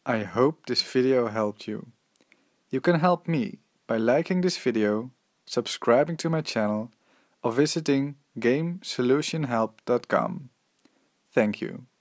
I hope this video helped you. You can help me by liking this video, subscribing to my channel, or visiting GameSolutionHelp.com. Thank you.